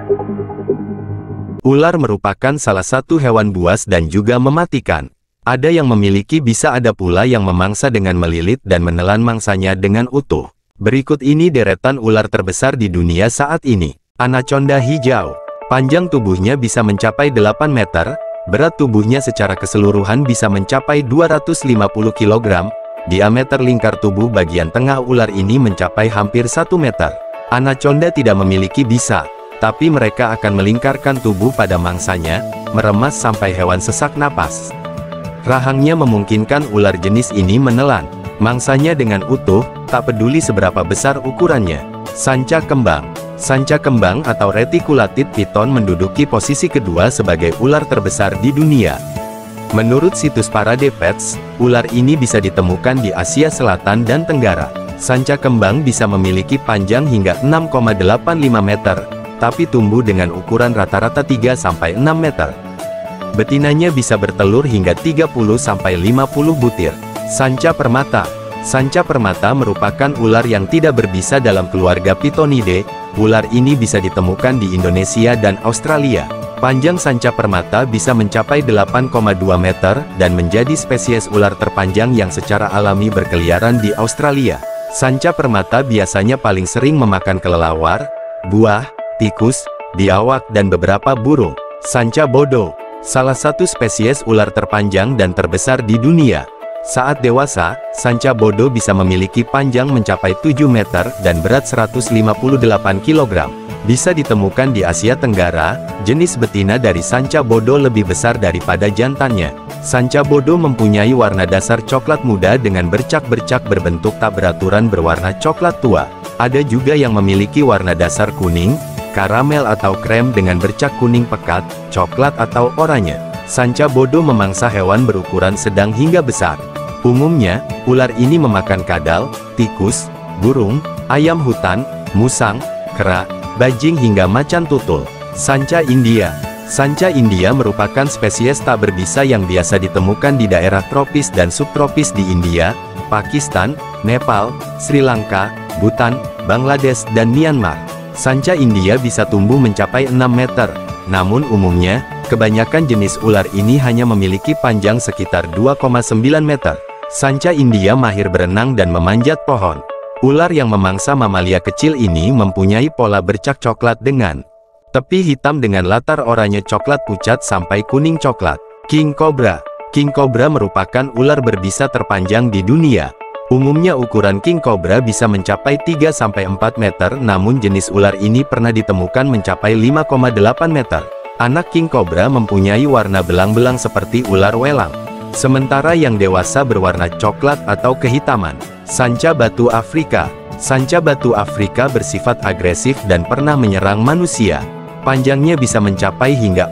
Ular merupakan salah satu hewan buas dan juga mematikan. Ada yang memiliki, bisa ada pula yang memangsa dengan melilit dan menelan mangsanya dengan utuh. Berikut ini deretan ular terbesar di dunia saat ini. Anaconda hijau. Panjang tubuhnya bisa mencapai 8 meter, berat tubuhnya secara keseluruhan bisa mencapai 250 kg, diameter lingkar tubuh bagian tengah ular ini mencapai hampir 1 meter. Anaconda tidak memiliki bisa, tapi mereka akan melingkarkan tubuh pada mangsanya, meremas sampai hewan sesak napas. Rahangnya memungkinkan ular jenis ini menelan mangsanya dengan utuh, tak peduli seberapa besar ukurannya. Sanca kembang. Sanca kembang atau reticulated python menduduki posisi kedua sebagai ular terbesar di dunia. Menurut situs Parade Pets, ular ini bisa ditemukan di Asia Selatan dan Tenggara. Sanca kembang bisa memiliki panjang hingga 6,85 meter, tapi tumbuh dengan ukuran rata-rata 3-6 meter. Betinanya bisa bertelur hingga 30-50 butir. Sanca permata. Sanca permata merupakan ular yang tidak berbisa dalam keluarga Pythonidae. Ular ini bisa ditemukan di Indonesia dan Australia. Panjang sanca permata bisa mencapai 8,2 meter, dan menjadi spesies ular terpanjang yang secara alami berkeliaran di Australia. Sanca permata biasanya paling sering memakan kelelawar, buah, tikus, biawak dan beberapa burung. Sanca bodo, salah satu spesies ular terpanjang dan terbesar di dunia. Saat dewasa, sanca bodo bisa memiliki panjang mencapai 7 meter dan berat 158 kg. Bisa ditemukan di Asia Tenggara. Jenis betina dari sanca bodo lebih besar daripada jantannya. Sanca bodo mempunyai warna dasar coklat muda dengan bercak-bercak berbentuk tak beraturan berwarna coklat tua. Ada juga yang memiliki warna dasar kuning, karamel atau krem dengan bercak kuning pekat, coklat atau oranye. Sanca bodo memangsa hewan berukuran sedang hingga besar. Umumnya, ular ini memakan kadal, tikus, burung, ayam hutan, musang, kera, bajing hingga macan tutul. Sanca India. Sanca India merupakan spesies tak berbisa yang biasa ditemukan di daerah tropis dan subtropis di India, Pakistan, Nepal, Sri Lanka, Bhutan, Bangladesh dan Myanmar. Sanca India bisa tumbuh mencapai 6 meter, namun umumnya, kebanyakan jenis ular ini hanya memiliki panjang sekitar 2,9 meter. Sanca India mahir berenang dan memanjat pohon. Ular yang memangsa mamalia kecil ini mempunyai pola bercak coklat dengan tepi hitam dengan latar oranye coklat pucat sampai kuning coklat. King Cobra. King Cobra merupakan ular berbisa terpanjang di dunia. Umumnya ukuran King Cobra bisa mencapai 3-4 meter, namun jenis ular ini pernah ditemukan mencapai 5,8 meter. Anak King Cobra mempunyai warna belang-belang seperti ular welang, sementara yang dewasa berwarna coklat atau kehitaman. Sanca batu Afrika. Sanca batu Afrika bersifat agresif dan pernah menyerang manusia. Panjangnya bisa mencapai hingga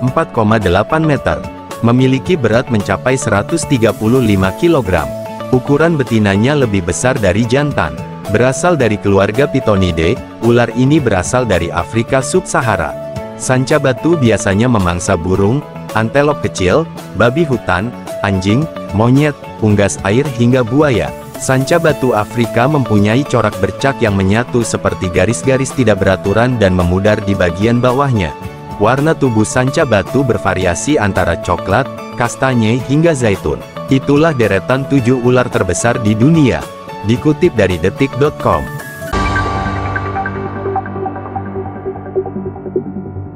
4,8 meter. Memiliki berat mencapai 135 kg. Ukuran betinanya lebih besar dari jantan. Berasal dari keluarga Pythonidae, ular ini berasal dari Afrika Sub-Sahara. Sanca batu biasanya memangsa burung, antelop kecil, babi hutan, anjing, monyet, unggas air hingga buaya. Sanca batu Afrika mempunyai corak bercak yang menyatu seperti garis-garis tidak beraturan dan memudar di bagian bawahnya. Warna tubuh sanca batu bervariasi antara coklat, kastanye hingga zaitun. Itulah deretan 7 ular terbesar di dunia. Dikutip dari detik.com.